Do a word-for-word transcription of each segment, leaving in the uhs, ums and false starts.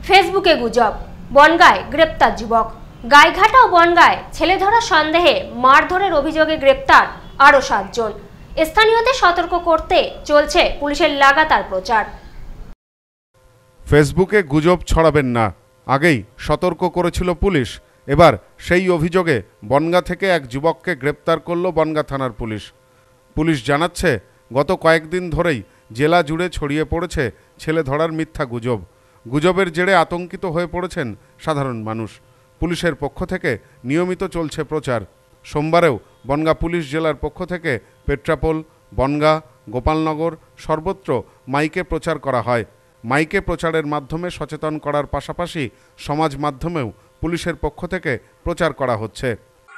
ফেসবুকে গুজব, বনগাঁয় গ্রেপ্তার যুবক। গাইঘাটা ও বনগাঁয় ছেলে ধরা সন্দেহে মারধরের অভিযোগে গ্রেপ্তার আরও সাতজন। স্থানীয়দের সতর্ক করতে চলছে পুলিশের লাগাতার প্রচার। ফেসবুকে গুজব ছড়াবেন না, আগেই সতর্ক করেছিল পুলিশ। এবার সেই অভিযোগে বনগাঁ থেকে এক যুবককে গ্রেপ্তার করল বনগাঁ থানার পুলিশ। পুলিশ জানাচ্ছে, গত কয়েকদিন ধরেই জেলা জুড়ে ছড়িয়ে পড়েছে ছেলে ধরার মিথ্যা গুজব। গুজবের জেরে আতঙ্কিত হয়ে পড়েছেন সাধারণ মানুষ। পুলিশের পক্ষ থেকে নিয়মিত চলছে প্রচার। সোমবারেও বনগাঁ পুলিশ জেলার পক্ষ থেকে পেট্রাপোল, বনগাঁ, গোপালনগর সর্বত্র মাইকে প্রচার করা হয়। মাইকে প্রচারের মাধ্যমে সচেতন করার পাশাপাশি সমাজ মাধ্যমেও পুলিশের পক্ষ থেকে প্রচার করা হচ্ছে।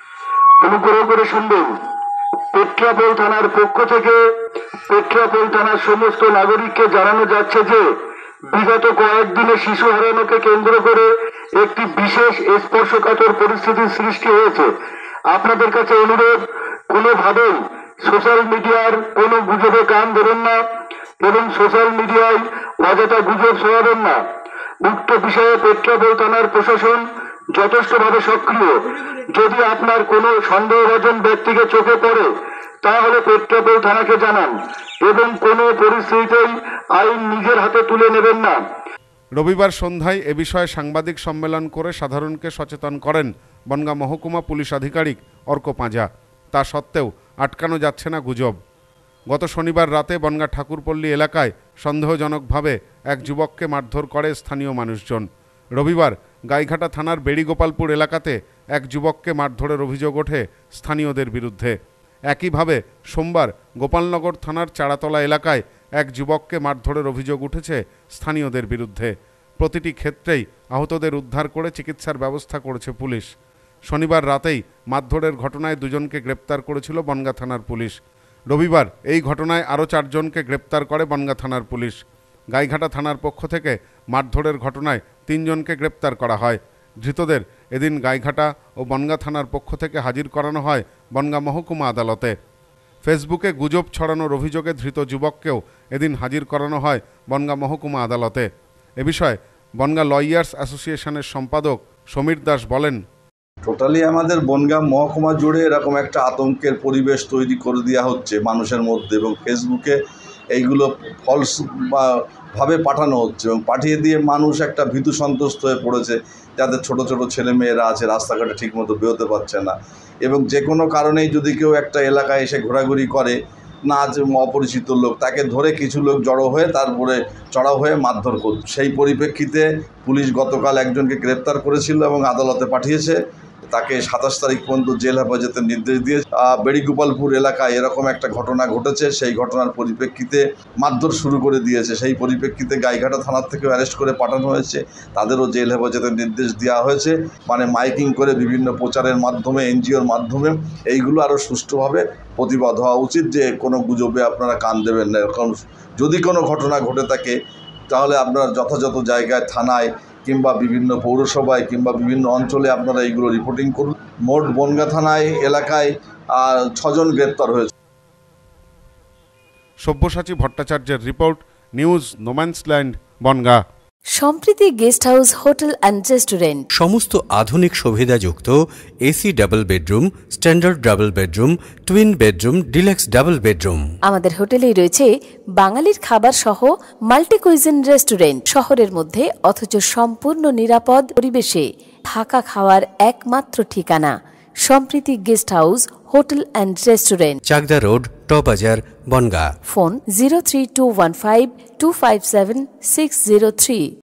অনুগ্রহ করে শুনবেন, পেট্রাপোল থানার পক্ষ থেকে পেট্রাপোল থানার সমস্ত নাগরিককে জানানো যাচ্ছে যে বিগত কয়েকদিনে শিশু হারানোকে কেন্দ্র করে একটি বিশেষ স্পর্শকাতর পরিস্থিতির সৃষ্টি হয়েছে। আপনাদের কাছে অনুরোধ, কোনোভাবেই সোশ্যাল মিডিয়ার কোনো গুজবে কান ধরেন না এবং সোশ্যাল মিডিয়ায় অযথা গুজব ছড়াবেন না। উক্ত বিষয়ে পেট্রাপোল থানার প্রশাসন যথেষ্টভাবে সক্রিয়। যদি আপনার কোনো সন্দেহভাজন ব্যক্তিকে চোখে পড়ে তাহলে পেট্রাপোল থানাকে জানান এবং কোনো পরিস্থিতিতেই আইন নিজের হাতে তুলে নেবেন না। রবিবার সন্ধ্যায় এ বিষয়ে সাংবাদিক সম্মেলন করে সাধারণকে সচেতন করেন বনগাঁ মহকুমা পুলিশ আধিকারিক অর্ক পাঁজা। তা সত্ত্বেও আটকানো যাচ্ছে না গুজব। গত শনিবার রাতে বনগাঁ ঠাকুরপল্লী এলাকায় সন্দেহজনকভাবে এক যুবককে মারধর করে স্থানীয় মানুষজন। রবিবার গাইঘাটা থানার বেড়িগোপালপুর এলাকাতে এক যুবককে মারধরের অভিযোগ ওঠে স্থানীয়দের বিরুদ্ধে। একইভাবে সোমবার গোপালনগর থানার চারাতলা এলাকায় এক যুবককে মারধরের অভিযোগ উঠেছে স্থানীয়দের বিরুদ্ধে। প্রতিটি ক্ষেত্রেই আহতদের উদ্ধার করে চিকিৎসার ব্যবস্থা করেছে পুলিশ। শনিবার রাতেই মারধরের ঘটনায় দুজনকে গ্রেপ্তার করেছিল বনগাঁ থানার পুলিশ। রবিবার এই ঘটনায় আরও চারজনকে গ্রেপ্তার করে বনগাঁ থানার পুলিশ। গাইঘাটা থানার পক্ষ থেকে মারধরের ঘটনায় তিনজনকে গ্রেপ্তার করা হয়। ধৃতদের এদিন গাইঘাটা ও বনগাঁ থানার পক্ষ থেকে হাজির করানো হয় বনগাঁ মহকুমা আদালতে। ফেসবুকে গুজব ছড়ানোর অভিযোগে ধৃত যুবককেও এদিন হাজির করানো হয় বনগাঁ মহকুমা আদালতে। এ বিষয়ে বনগাঁ লয়ার্স অ্যাসোসিয়েশনের সম্পাদক সমীর দাস বলেন, টোটালি আমাদের বনগাঁ মহকুমা জুড়ে এরকম একটা আতঙ্কের পরিবেশ তৈরি করে দেওয়া হচ্ছে মানুষের মধ্যে, এবং ফেসবুকে এইগুলো ফলস বা ভাবে পাঠানো হচ্ছে এবং পাঠিয়ে দিয়ে মানুষ একটা ভীতু সন্ত্রস্ত হয়ে পড়েছে, যাদের ছোট ছোট ছেলে মেয়েরা আছে রাস্তাঘাটে ঠিকমতো বেরোতে পারছে না, এবং যে কোনো কারণেই যদি কেউ একটা এলাকায় এসে ঘোরাঘুরি করে, না যে অপরিচিত লোক, তাকে ধরে কিছু লোক জড়ো হয়ে তারপরে চড়াও হয়ে মারধর করছে। সেই পরিপ্রেক্ষিতে পুলিশ গতকাল একজনকে গ্রেপ্তার করেছিল এবং আদালতে পাঠিয়েছে। তাকে সাতাশ তারিখ পর্যন্ত জেল হেফাজতের নির্দেশ দিয়ে বেড়িগোপালপুর এলাকায় এরকম একটা ঘটনা ঘটেছে, সেই ঘটনার পরিপ্রেক্ষিতে মারধর শুরু করে দিয়েছে। সেই পরিপ্রেক্ষিতে গাইঘাটা থানার থেকেও অ্যারেস্ট করে পাঠানো হয়েছে, তাদেরও জেল হেফাজতের নির্দেশ দেওয়া হয়েছে। মানে মাইকিং করে বিভিন্ন প্রচারের মাধ্যমে, এনজিওর মাধ্যমে এইগুলো আরও সুষ্ঠুভাবে প্রতিবাদ হওয়া উচিত যে কোনো গুজবে আপনারা কান দেবেন না। এরকম যদি কোনো ঘটনা ঘটে থাকে তাহলে আপনারা যথাযথ জায়গায় থানায় কিংবা বিভিন্ন পৌরসভায় কিংবা বিভিন্ন অঞ্চলে আপনারা এইগুলো রিপোর্টিং করুন। মোট বনগাঁ থানায় এলাকায় ছজন গ্রেপ্তার হয়েছে। সব্যসাচী ভট্টাচার্যের report, news no man's land, Bongaon. Sampriti guest house, hotel and restaurant. সমস্ত আধুনিক সুবিধাযুক্ত AC double bedroom, standard double bedroom, twin bedroom, deluxe double bedroom. আমাদের হোটেলেই রয়েছে বাঙালির খাবার সহ মাল্টি কুইজিন রেস্টুরেন্ট। শহরের মধ্যে অথচ সম্পূর্ণ নিরাপদ পরিবেশে থাকা খাওয়ার একমাত্র ঠিকানা Sampriti guest house, hotel and restaurant, Chakdah road, টবাজার, Bongaon. Phone zero three two one five two five seven six zero three.